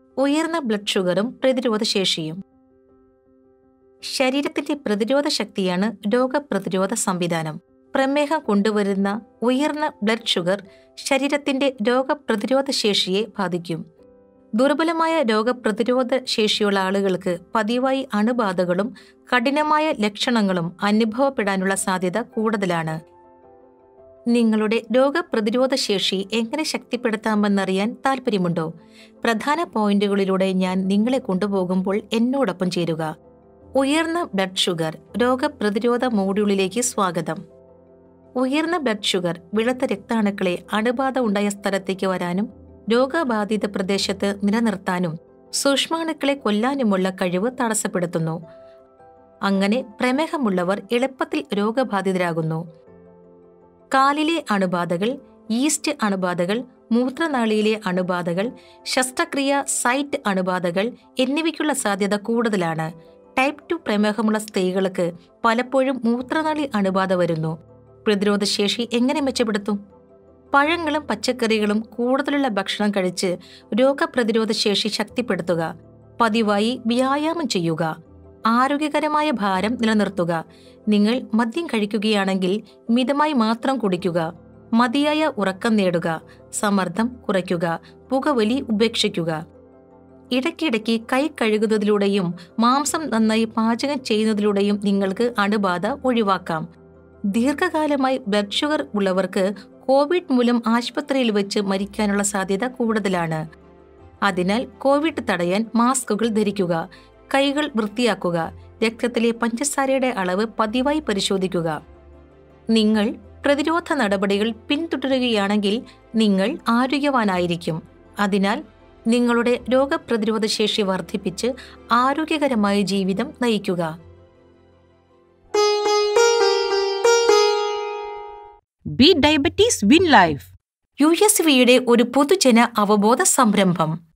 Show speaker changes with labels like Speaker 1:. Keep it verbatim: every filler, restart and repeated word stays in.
Speaker 1: ഉയർന്ന ബ്ലഡ് ഷുഗറും പ്രതിരോധ ശേഷിയും. ശരീരത്തിന്റെ പ്രതിരോധ ശക്തിയാണ് രോഗപ്രതിരോധ സംവിധാനം. പ്രമേഹം കൊണ്ടുവരുന്ന ഉയർന്ന ബ്ലഡ് ഷുഗർ ശരീരത്തിന്റെ രോഗപ്രതിരോധ ശേഷിയെ ബാധിക്കും. ദുർബലമായ രോഗപ്രതിരോധ ശേഷിയുള്ള ആളുകൾക്ക് പതിവായി അണുബാധകളും കഠിനമായ ലക്ഷണങ്ങളും അനുഭവപ്പെടാനുള്ള സാധ്യത കൂടുതലാണ്. നിങ്ങളുടെ രോഗപ്രതിരോധ ശേഷി എങ്ങനെ ശക്തിപ്പെടുത്താമെന്നറിയാൻ താൽപ്പര്യമുണ്ടോ? പ്രധാന പോയിന്റുകളിലൂടെ ഞാൻ നിങ്ങളെ കൊണ്ടുപോകുമ്പോൾ എന്നോടൊപ്പം ചേരുക. ഉയർന്ന ബ്ലഡ് ഷുഗർ രോഗപ്രതിരോധ മോഡ്യൂളിലേക്ക് സ്വാഗതം. ഉയർന്ന ബ്ലഡ് ഷുഗർ വെളുത്ത രക്താണുക്കളെ അണുബാധ ഉണ്ടായ സ്ഥലത്തേക്ക് വരാനും രോഗബാധിത പ്രദേശത്ത് നിലനിർത്താനും സൂക്ഷ്മാണുക്കളെ കൊല്ലാനുമുള്ള കഴിവ് തടസ്സപ്പെടുത്തുന്നു. അങ്ങനെ പ്രമേഹമുള്ളവർ എളുപ്പത്തിൽ രോഗബാധിതരാകുന്നു. കാലിലെ അണുബാധകൾ, ഈസ്റ്റ് അണുബാധകൾ, മൂത്രനാളിയിലെ അണുബാധകൾ, ശസ്ത്രക്രിയ സൈറ്റ് അണുബാധകൾ എന്നിവയ്ക്കുള്ള സാധ്യത കൂടുതലാണ്. ടൈപ്പ് ടു പ്രമേഹമുള്ള സ്ത്രീകൾക്ക് പലപ്പോഴും മൂത്രനാളി അണുബാധ വരുന്നു. പ്രതിരോധശേഷി എങ്ങനെ മെച്ചപ്പെടുത്തും? പഴങ്ങളും പച്ചക്കറികളും കൂടുതലുള്ള ഭക്ഷണം കഴിച്ച് രോഗപ്രതിരോധ ശേഷി ശക്തിപ്പെടുത്തുക. പതിവായി വ്യായാമം ചെയ്യുക. ആരോഗ്യകരമായ ഭാരം നിലനിർത്തുക. നിങ്ങൾ മദ്യം കഴിക്കുകയാണെങ്കിൽ മിതമായി മാത്രം കുടിക്കുക. മതിയായ ഉറക്കം നേടുക. സമ്മർദ്ദം കുറയ്ക്കുക. പുകവലി ഉപേക്ഷിക്കുക. ഇടയ്ക്കിടയ്ക്ക് കൈ കഴുകുന്നതിലൂടെയും മാംസം നന്നായി പാചകം ചെയ്യുന്നതിലൂടെയും നിങ്ങൾക്ക് അണുബാധ ഒഴിവാക്കാം. ദീർഘകാലമായി ബ്ലഡ് ഷുഗർ ഉള്ളവർക്ക് കോവിഡ് മൂലം ആശുപത്രിയിൽ വെച്ച് മരിക്കാനുള്ള സാധ്യത കൂടുതലാണ്. അതിനാൽ കോവിഡ് തടയാൻ മാസ്കുകൾ ധരിക്കുക. കൈകൾ വൃത്തിയാക്കുക. രക്തത്തിലെ പഞ്ചസാരയുടെ അളവ് പതിവായി പരിശോധിക്കുക. നിങ്ങൾ പ്രതിരോധ നടപടികൾ പിന്തുടരുകയാണെങ്കിൽ നിങ്ങൾ ആരോഗ്യവാനായിരിക്കും. അതിനാൽ നിങ്ങളുടെ രോഗപ്രതിരോധ ശേഷി വർദ്ധിപ്പിച്ച് ആരോഗ്യകരമായ ജീവിതം നയിക്കുക.
Speaker 2: Beat diabetes win life.
Speaker 1: U S വിയുടെ ഒരു പൊതുജന അവബോധ സംരംഭം.